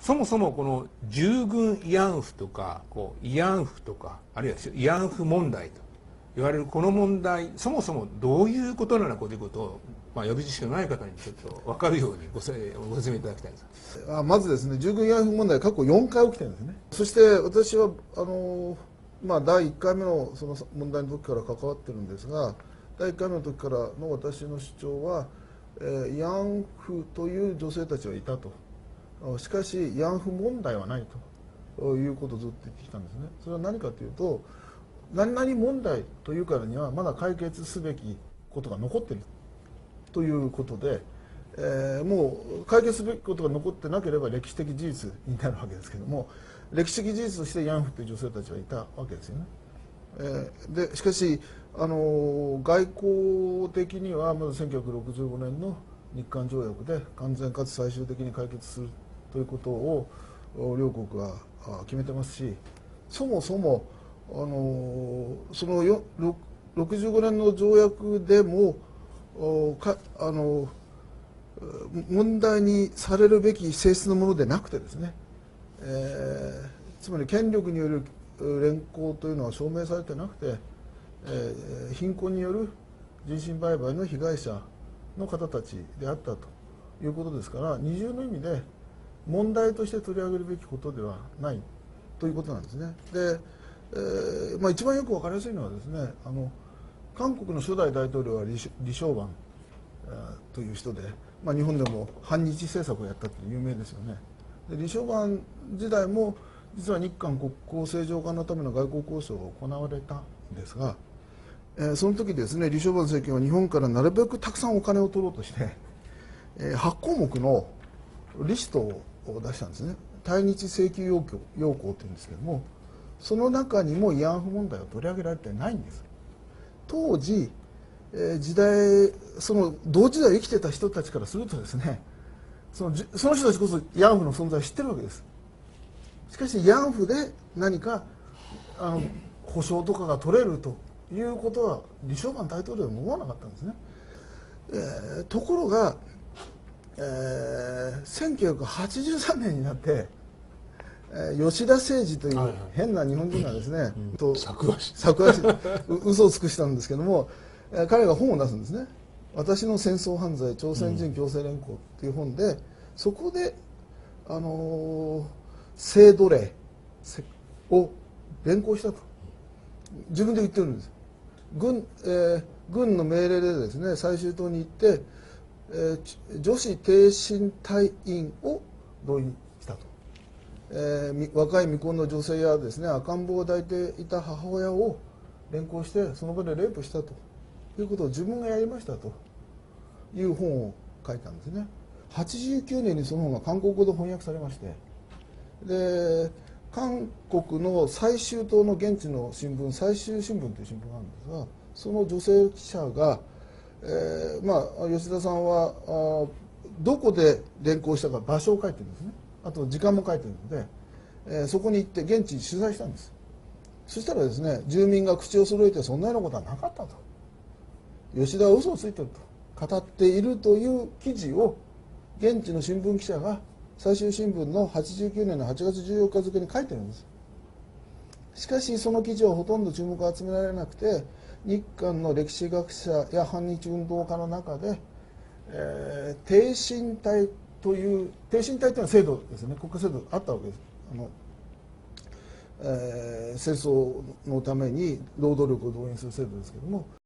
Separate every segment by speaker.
Speaker 1: そもそもこの従軍慰安婦とか慰安婦とかあるいは慰安婦問題と言われるこの問題、そもそもどういうことなのかということを、予備知識のない方にちょっと分かるようにご説明いただきたいんです。
Speaker 2: まずですね、従軍慰安婦問題過去4回起きてるんですね。そして私は第1回目のその問題の時から関わってるんですが、第1回目の時からの私の主張は、慰安婦という女性たちはいたと。しかし慰安婦問題はないということをずっと言ってきたんですね。それは何かというと、何々問題というからにはまだ解決すべきことが残っているということで、もう解決すべきことが残ってなければ歴史的事実になるわけですけれども、歴史的事実として慰安婦という女性たちはいたわけですよね。でしかし外交的にはまず1965年の日韓条約で完全かつ最終的に解決するということを両国が決めてますし、そもそもその65年の条約でも問題にされるべき性質のものでなくてですね、つまり権力による連行というのは証明されてなくて、貧困による人身売買の被害者の方たちであったということですから、二重の意味で問題として取り上げるべきことではないということなんですね。で、一番よく分かりやすいのはですね、韓国の初代大統領は李承晩という人で、日本でも反日政策をやったって有名ですよね。で李承晩時代も実は日韓国交正常化のための外交交渉が行われたんですが、その時ですね、李承晩政権は日本からなるべくたくさんお金を取ろうとして、8項目のリストを出したんですね。対日請求要項というんですけども、その中にも慰安婦問題は取り上げられてないんです。当時時代、その同時代を生きてた人たちからするとですね、その人たちこそ慰安婦の存在を知ってるわけです。しかし慰安婦で何か保証とかが取れるということは李承晩大統領も思わなかったんですね。ところが、1983年になって吉田誠二という変な日本人がですね、
Speaker 1: 作話し
Speaker 2: 嘘を尽くしたんですけども、彼が本を出すんですね。私の戦争犯罪朝鮮人強制連行という本で、そこで性奴隷を連行したと自分で言ってるんです。軍の命令でですね、最終島に行って、女子挺身隊員を動員したと。若い未婚の女性やですね、赤ん坊を抱いていた母親を連行してその場でレイプしたということを自分がやりましたという本を書いたんですね。89年にその本が韓国語で翻訳されまして、で韓国の最終島の現地の新聞、最終新聞という新聞があるんですが、その女性記者が、吉田さんはどこで連行したか場所を書いてるんですね。あと時間も書いてるので、そこに行って現地に取材したんです。そしたらですね、住民が口を揃えてそんなようなことはなかったと、吉田は嘘をついてると語っているという記事を現地の新聞記者が最終新聞の89年の8月14日付に書いてるんです。しかしその記事はほとんど注目を集められなくて、日韓の歴史学者や反日運動家の中で、挺身隊というのは制度ですね、国家制度あったわけです。戦争のために労働力を動員する制度ですけども、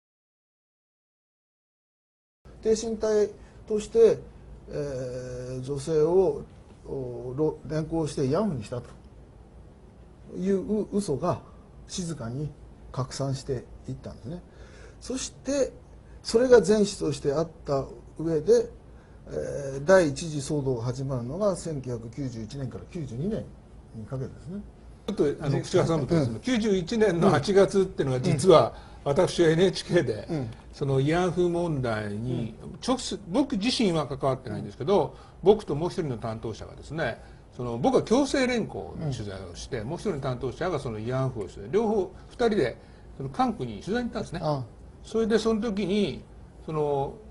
Speaker 2: 挺身隊として、女性を連行して慰安婦にしたという嘘が静かに拡散していったんですね。そしてそれが前史としてあった上で、第一次騒動が始まるのが1991年から92年にかけてですね。
Speaker 1: ちょっと口を挟むとですね、91年の8月っていうのが実は私は NHK でその慰安婦問題に直接僕自身は関わってないんですけど、僕ともう一人の担当者がですね、僕は強制連行の取材をして、もう一人の担当者がその慰安婦をして、両方2人で韓国に取材に行ったんですね。それでその時にその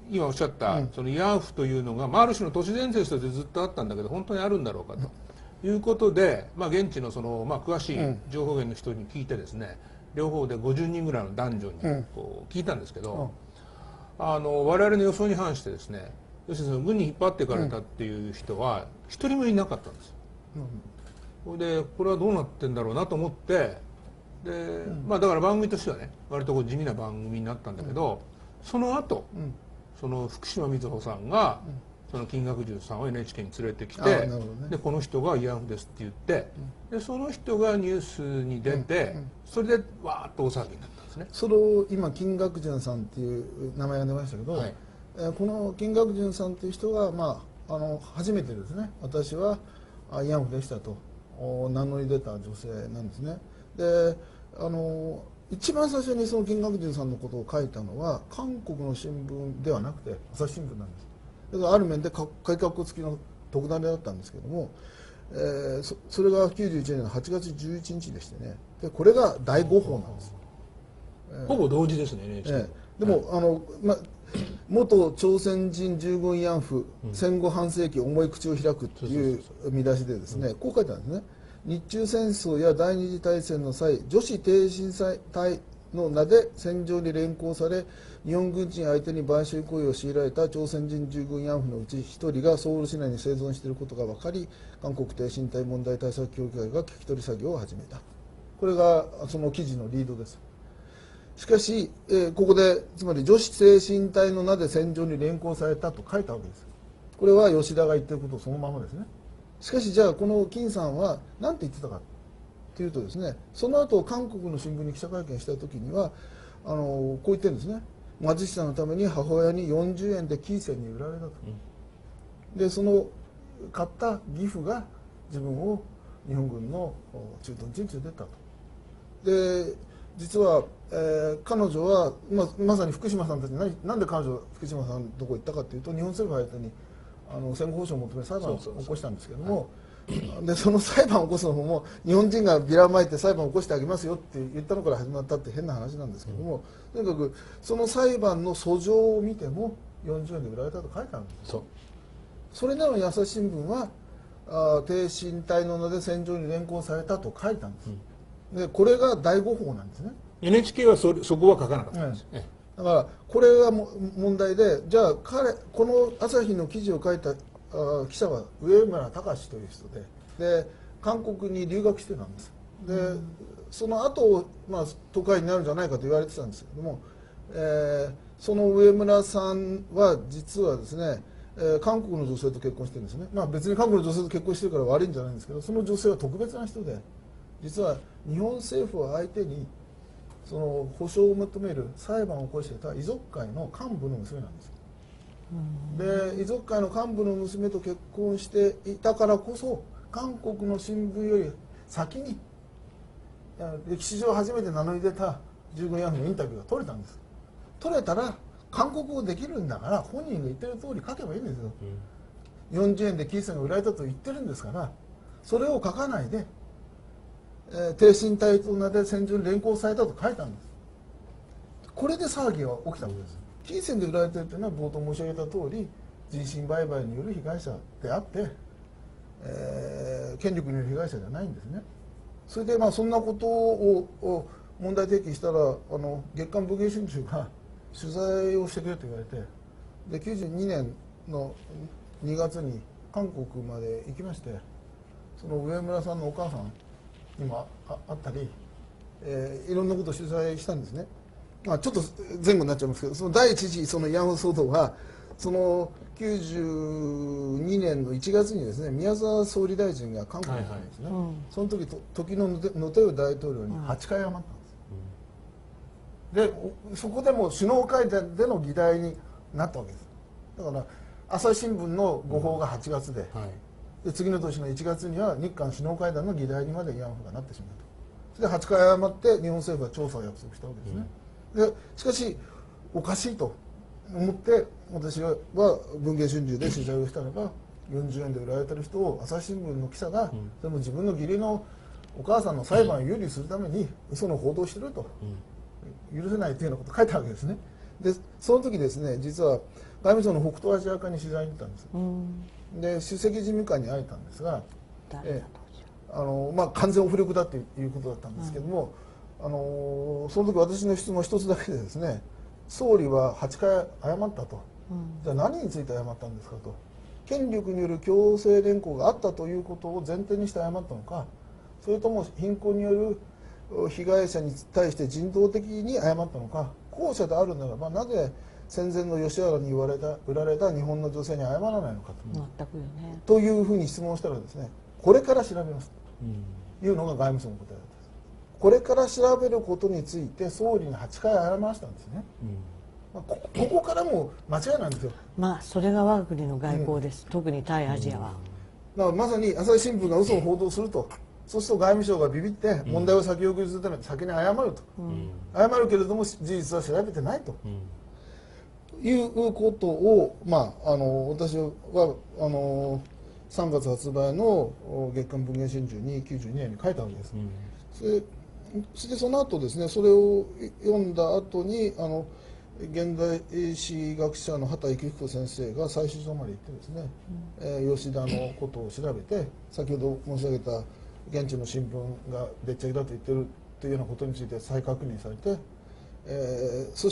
Speaker 1: 今おっしゃった、その慰安婦というのが、ある種の都市伝説としてずっとあったんだけど本当にあるんだろうかということで、現地のその、詳しい情報源の人に聞いてですね、両方で50人ぐらいの男女にこう聞いたんですけど、我々の予想に反してですね、要するに軍に引っ張っていかれたっていう人は一人もいなかったんです。それでこれはどうなってんだろうなと思って、で、だから番組としてはね割とこう地味な番組になったんだけど、その後、その福島みずほさんが、その金学順さんを NHK に連れてきて、でこの人が慰安婦ですって言って、でその人がニュースに出て、それでわーっと大騒ぎになったんですね。
Speaker 2: それを今金学順さんっていう名前が出ましたけど、この金学順さんという人が、初めてですね、私は慰安婦でしたと名乗り出た女性なんですね。で一番最初にその金学順さんのことを書いたのは韓国の新聞ではなくて朝日新聞なんです。だからある面で改革付きの特ダネだったんですけども、それが91年の8月11日でしてね、でこれが第5報なんです。
Speaker 1: ほぼ同時ですね、NHK。
Speaker 2: でも、元朝鮮人従軍慰安婦、戦後半世紀重い口を開くっていう見出しでですね、こう書いてあるんですね。日中戦争や第二次大戦の際、女子挺身隊の名で戦場に連行され、日本軍人相手に買収行為を強いられた朝鮮人従軍慰安婦のうち1人がソウル市内に生存していることが分かり、韓国挺身隊問題対策協議会が聞き取り作業を始めた。これがその記事のリードです。しかし、ここでつまり女子挺身隊の名で戦場に連行されたと書いたわけです。これは吉田が言ってることそのままですね。しかしじゃあこの金さんは何て言ってたかというとですね、その後韓国の新聞に記者会見した時にはこう言ってるんですね。貧しさのために母親に40円で金銭に売られたと。でその買った義父が自分を日本軍の駐屯地に連れてったと。で実は、彼女は、まさに福島さんたちになんで彼女福島さんどこ行ったかというと、日本政府が相手に戦後報酬を求める裁判を起こしたんですけども、でその裁判を起こすのも日本人がビラまいて裁判を起こしてあげますよって言ったのから始まったって変な話なんですけども、とにかくその裁判の訴状を見ても40円で売られたと書いてあるんです。それなのに朝日新聞は挺身隊の名で戦場に連行されたと書いたんです。でこれが第5報なんですね。
Speaker 1: NHK はそこは書かなかったんです、
Speaker 2: だからこれが問題で、じゃあこの朝日の記事を書いた記者は上村隆という人で、韓国に留学してたんです。でその後、都会になるんじゃないかと言われてたんですけども、その上村さんは実はですね、韓国の女性と結婚してるんですね。別に韓国の女性と結婚してるから悪いんじゃないんですけど、その女性は特別な人で、実は日本政府を相手にその保障を求める裁判を起こしていた遺族会の幹部の娘なんです。で遺族会の幹部の娘と結婚していたからこそ、韓国の新聞より先に歴史上初めて名乗り出た従軍慰安婦のインタビューが取れたんです。取れたら韓国語できるんだから、本人が言ってる通り書けばいいんですよ。40円で金銭が売られたと言ってるんですから、それを書かないで挺身隊と名で戦場に連行されたと書いたんです。これで騒ぎが起きたわけです。金銭で売られてるというのは冒頭申し上げた通り人身売買による被害者であって、権力による被害者ではないんですね。それでそんなことを問題提起したら月刊文藝春秋が取材をしてくれと言われて、で92年の2月に韓国まで行きまして、その上村さんのお母さんにもあったり、いろんなことを取材したんですね。ちょっと前後になっちゃいますけど、その第一次その慰安婦騒動はその92年の1月にですね、宮沢総理大臣が韓国に行ったんですね。その時時のノテウ大統領に8回謝ったんです。でそこでも首脳会談での議題になったわけです。だから朝日新聞の誤報が8月で、で次の年の1月には日韓首脳会談の議題にまで慰安婦がなってしまうと。それで8回謝って日本政府は調査を約束したわけですね。でしかしおかしいと思って私は文藝春秋で取材をしたのが、40円で売られてる人を朝日新聞の記者が、でも自分の義理のお母さんの裁判を有利するために嘘の報道をしてると、許せないというようなことを書いたわけですね。でその時ですね、実は外務省の北東アジア課に取材に行ったんです。
Speaker 3: うん、
Speaker 2: で首席事務官に会えたんですが、
Speaker 3: 誰だ
Speaker 2: 完全オフ力だということだったんですけども、その時私の質問一つだけでですね、総理は8回謝ったと、じゃあ何について謝ったんですかと、権力による強制連行があったということを前提にして謝ったのか、それとも貧困による被害者に対して人道的に謝ったのか、後者であるならばなぜ戦前の吉原に売られた日本の女性に謝らないのか
Speaker 3: 全くよね。
Speaker 2: というふうに質問したらですね、これから調べますというのが外務省の答えだったんです。これから調べることについて総理に8回謝らしたんですね。ここからも間違いなんですよ。
Speaker 3: まあそれが我が国の外交です、特に対アジアは。
Speaker 2: だからまさに朝日新聞が嘘を報道すると、そうすると外務省がビビって問題を先送りするために先に謝ると、謝るけれども事実は調べてないと、いうことを、私は3月発売の月刊文藝春秋に92年に書いたわけです。それでその後ですね、それを読んだ後に現代史学者の畑幸彦先生が最終章まで行ってですね、吉田のことを調べて、先ほど申し上げた現地の新聞がでっち上げだと言ってるというようなことについて再確認されて、そして、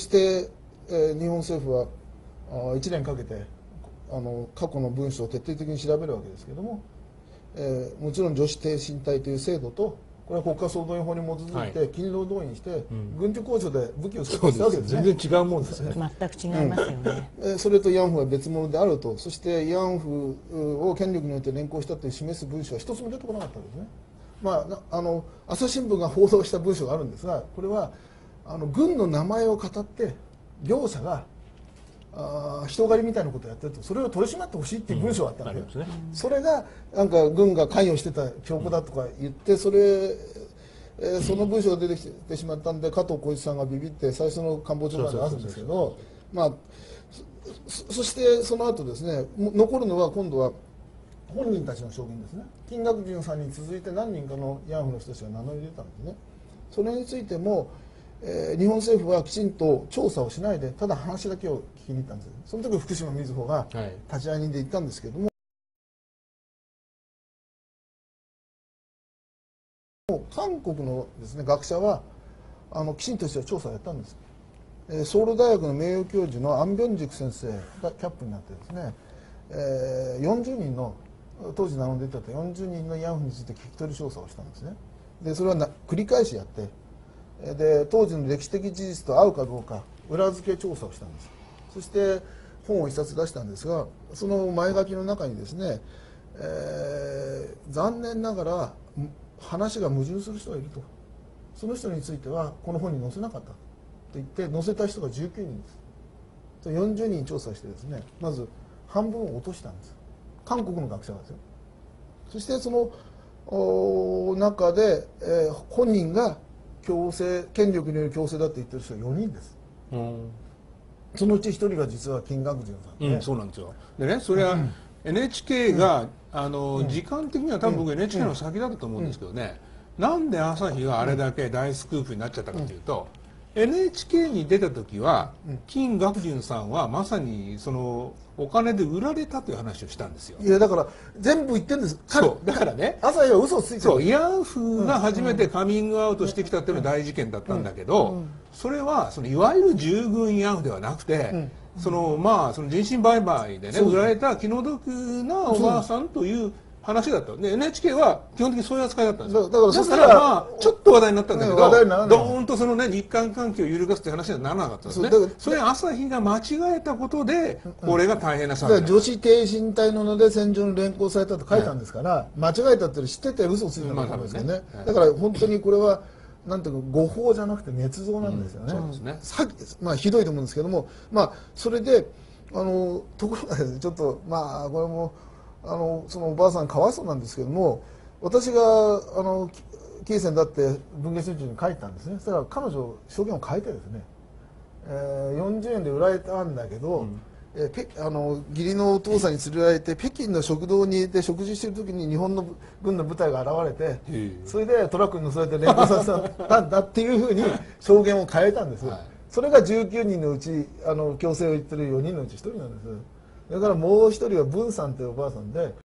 Speaker 2: 日本政府は1年かけて過去の文書を徹底的に調べるわけですけれども、もちろん女子挺身隊という制度と、これは国家総動員法に基づいて勤労動員して、軍需工場で武器を作ったわけですね。
Speaker 1: 全然違うもんですね。
Speaker 3: 全く違いますよね。
Speaker 2: それと慰安婦は別物であると、そして慰安婦を権力によって連行したという示す文書は一つも出てこなかったわけですね。朝日新聞が報道した文書があるんですが、これは軍の名前を語って業者が人狩りみたいなことをやってると、それを取り締まってほしいっていう文章があったんですよ。それがなんか軍が関与してた証拠だとか言って、その文章が出てきてしまったんで、加藤浩一さんがビビって最初の官房長官で出すんですけど、そしてその後ですね、残るのは今度は本人たちの証言ですね。金岳淳さんに続いて何人かの慰安婦の人たちが名乗り出たんですね。それについても日本政府はきちんと調査をしないで、ただ話だけを聞きに行ったんです。その時福島みずほが立会人で行ったんですけども、韓国のですね学者はきちんとした調査をやったんです。ソウル大学の名誉教授のアン・ビョンジク先生がキャップになってですね、40人の当時名乗り出てた40人の慰安婦について聞き取り調査をしたんですね。でそれは繰り返しやって、で当時の歴史的事実と合うかどうか裏付け調査をしたんです。そして本を一冊出したんですが、その前書きの中にですね、残念ながら話が矛盾する人がいると、その人についてはこの本に載せなかったと言って載せた人が19人です。40人調査してですね、まず半分を落としたんです。韓国の学者がですよ。そしてその中で、本人が権力による強制だと言ってる人は4人です。そのうち1人が実は金岳淳さんで、
Speaker 1: そうなんですよ。でね、それは NHK が、時間的には多分僕 NHK の先だったと思うんですけどね、なんで朝日があれだけ大スクープになっちゃったかというと、NHK に出た時は、金岳淳さんはまさにそのお金で売られたという話をしたんですよ。
Speaker 2: いやだから全部言ってるんです。
Speaker 1: そうだからね、
Speaker 2: 朝日は嘘をついてる。
Speaker 1: そう、慰安婦が初めてカミングアウトしてきたっていうのは大事件だったんだけど、それはそのいわゆる従軍慰安婦ではなくて、その人身売買でね売られた気の毒なおばあさんという話だった。で NHK は基本的にそういう扱いだったんですよ。だからちょっと話題になったんだけど、ドーンとそのね日韓関係を揺るがすという話にはならなかったんですね。それ朝日が間違えたことでこれが大変な騒ぎだった。
Speaker 2: 女子挺身隊の名で戦場に連行されたと書いたんですから、間違えたって知ってて嘘をついたんですよね。だから本当にこれはなんていうか誤報じゃなくて捏造なんですよね。ひどいと思うんですけども、それでところがちょっとこれもそのおばあさんかわいそうなんですけども、私がキーセンだって文藝春秋に書いたんですね。そしたら彼女証言を変えてですね、40円で売られたんだけど、義理のお父さんに連れられて北京の食堂にいて食事してる時に日本の軍の部隊が現れて、それでトラックに乗せられて連行させたんだっていうふうに証言を変えたんです。 それが19人のうち強制を言ってる4人のうち1人なんです。だからもう1人は文さんというおばあさんで